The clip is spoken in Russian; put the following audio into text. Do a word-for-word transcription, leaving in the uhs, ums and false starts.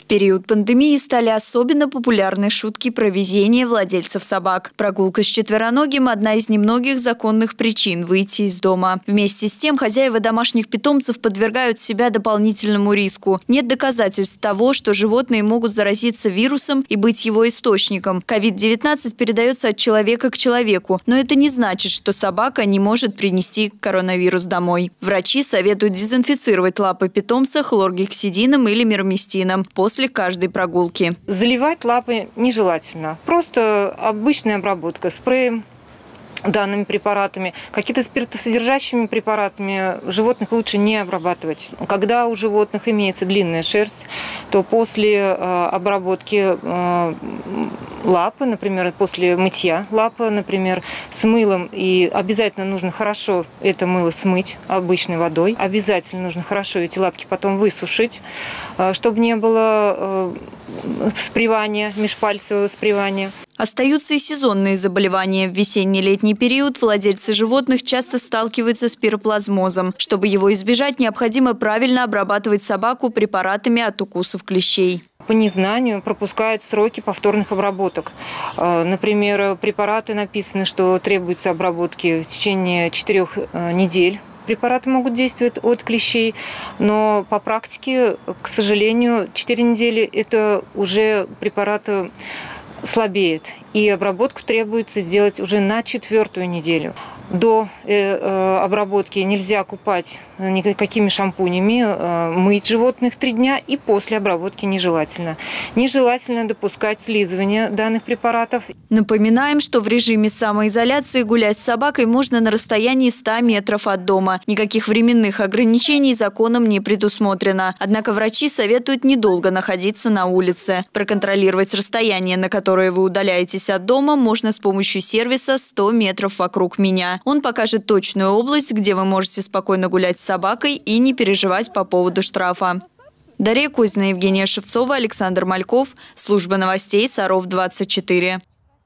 период пандемии стали особенно популярны шутки про везение владельцев собак. Прогулка с четвероногим – одна из немногих законных причин выйти из дома. Вместе с тем хозяева домашних питомцев подвергают себя дополнительному риску. Нет доказательств того, что животные могут заразиться вирусом и быть его источником. ковид девятнадцать передается от человека к человеку, но это не значит, что собака не может принести коронавирус домой. Врачи советуют дезинфицировать лапы питомца хлоргексидином или мироместином после после каждой прогулки. Заливать лапы нежелательно. Просто обычная обработка спреем, данными препаратами. Какие-то спиртосодержащими препаратами животных лучше не обрабатывать. Когда у животных имеется длинная шерсть, то после э, обработки э, лапы, например, после мытья лапы, например, с мылом, и обязательно нужно хорошо это мыло смыть обычной водой. Обязательно нужно хорошо эти лапки потом высушить, э, чтобы не было э, спривания, межпальцевого спривания. Остаются и сезонные заболевания. В весенне-летний период владельцы животных часто сталкиваются с пироплазмозом. Чтобы его избежать, необходимо правильно обрабатывать собаку препаратами от укусов клещей. По незнанию пропускают сроки повторных обработок. Например, препараты написано, что требуется обработки в течение четырех недель. Препараты могут действовать от клещей, но по практике, к сожалению, четыре недели – это уже препараты слабеет, и обработку требуется сделать уже на четвертую неделю. До э, э, обработки нельзя купать никакими шампунями, э, мыть животных три дня, и после обработки нежелательно. Нежелательно допускать слизывание данных препаратов. Напоминаем, что в режиме самоизоляции гулять с собакой можно на расстоянии ста метров от дома. Никаких временных ограничений законом не предусмотрено. Однако врачи советуют недолго находиться на улице. Проконтролировать расстояние, на которое вы удаляетесь от дома, можно с помощью сервиса «сто метров вокруг меня». Он покажет точную область, где вы можете спокойно гулять с собакой и не переживать по поводу штрафа. Дарья Кузина, Евгения Шевцова, Александр Мальков. Служба новостей Саров двадцать четыре.